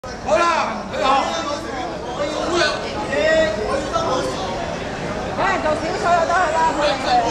好啦，你好。 有人做少數就得去啦，佢哋。